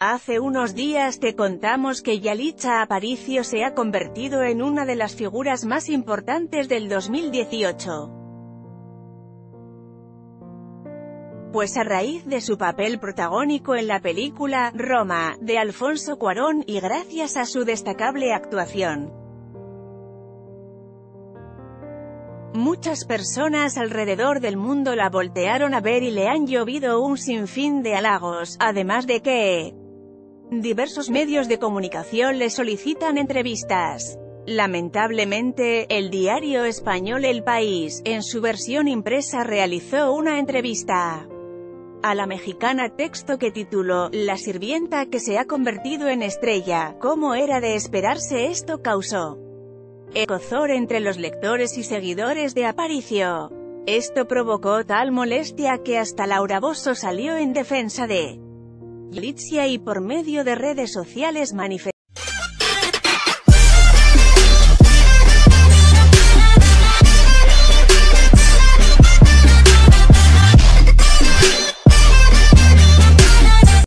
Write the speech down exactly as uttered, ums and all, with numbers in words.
Hace unos días te contamos que Yalitza Aparicio se ha convertido en una de las figuras más importantes del dos mil dieciocho. Pues a raíz de su papel protagónico en la película Roma, de Alfonso Cuarón, y gracias a su destacable actuación, muchas personas alrededor del mundo la voltearon a ver y le han llovido un sinfín de halagos, además de que diversos medios de comunicación le solicitan entrevistas. Lamentablemente, el diario español El País, en su versión impresa, realizó una entrevista a la mexicana, texto que tituló «La sirvienta que se ha convertido en estrella». Como era de esperarse, esto causó escozor entre los lectores y seguidores de Aparicio. Esto provocó tal molestia que hasta Laura Bozzo salió en defensa de Yalitza y por medio de redes sociales manifestó